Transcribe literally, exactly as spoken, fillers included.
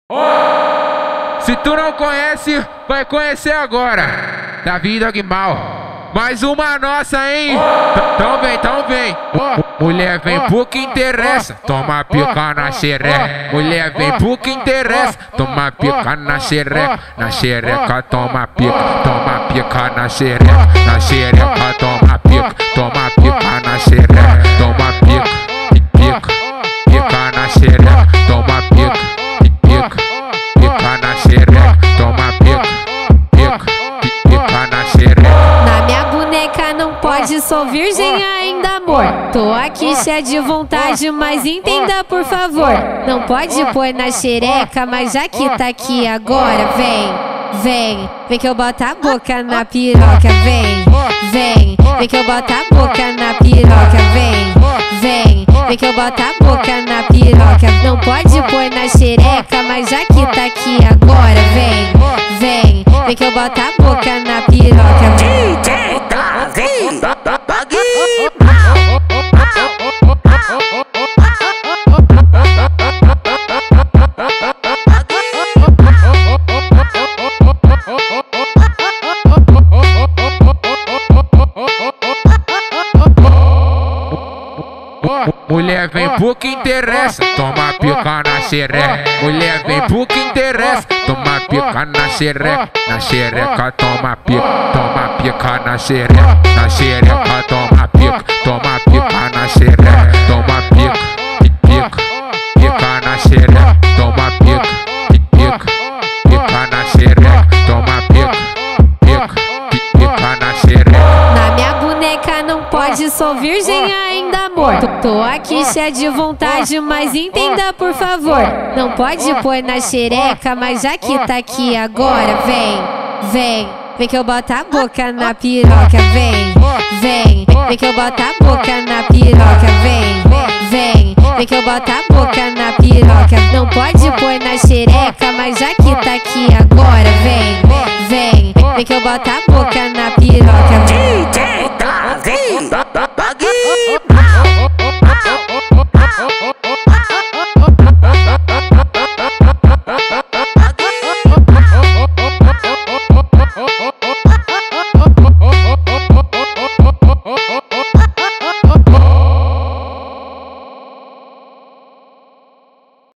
Se tu não conhece, vai conhecer agora. Davi Dogmal. Mais uma nossa, hein? Então vem, então vem. Mulher vem pro que interessa. Toma pica na xereca. Mulher vem pro que interessa. Toma pica na xereca. Na xereca toma pica. Toma pica na xereca. Na xereca toma pica. Toma pica na xereca. Toma pica. Pica. Pica na xereca. Toma pica. Pica. Pica na xereca. Toma pica. Pica. Pica na xereca. Na minha boneca não pode, sou virgem ainda, amor. Tô aqui cheia de vontade, mas entenda por favor. Não pode pôr na xereca, mas já que tá aqui agora, vem, vem, vem que eu boto a boca na piroca, vem, vem, vem que eu boto a boca na piroca, vem, vem, vem que eu boto a boca na piroca. Não pode pôr na xereca, mas já que tá aqui agora, vem, vem, vem que eu boto a boca na piroca. D J Davi Mulher vem pro que interessa, toma pica na xereca. Mulher vem pro que interessa, toma pica na xereca. Na xereca toma pica, toma pica na xereca. Na xereca toma pica, toma pica na xereca. Toma pica, pica, pica na xereca. Toma pica, pica, pica na xereca. Toma pica, pica, pica na xereca. Na minha boneca não pode, sou virgem ainda, amor. Tô aqui cheia de vontade, mas entenda por favor. Não pode pôr na xereca, mas já que tá aqui agora, vem, vem, vem que eu boto a boca na piroca, vem, vem, vem que eu boto a boca na piroca, vem, vem, vem que eu boto a boca na piroca. Não pode pôr na xereca, mas já que tá aqui agora, vem, vem, vem que eu boto a boca na piroca.